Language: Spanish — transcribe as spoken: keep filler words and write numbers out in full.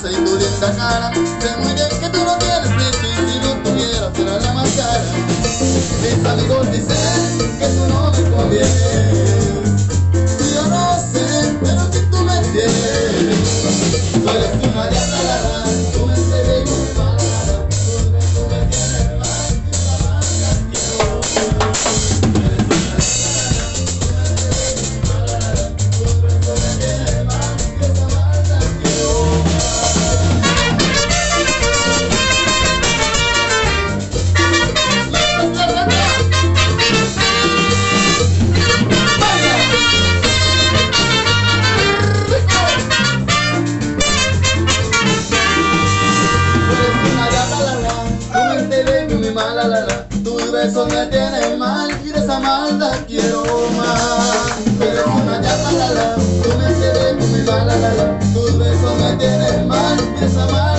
sonrisa y tu linda cara. Sé muy bien que tú no tienes precio y si lo tuvieras será la más cara. Mis amigos dicen que tú no me convienes, y yo no sé, pero que tú me tienes. Tú eres una diabla, la, la, tú me tienes muy mal, la, la, tú me, tú me tienes mal, y la manga quiero. Tú eres una diabla, la, la, tú me, tú me tienes mal, y esa manga quiero. La, la, la. Tus besos me tienen mal y de esa maldad quiero más. Tú eres una diabla, la, la. Tú me tienes muy mal, la, la, la. Tus besos me tienen mal y de esa maldad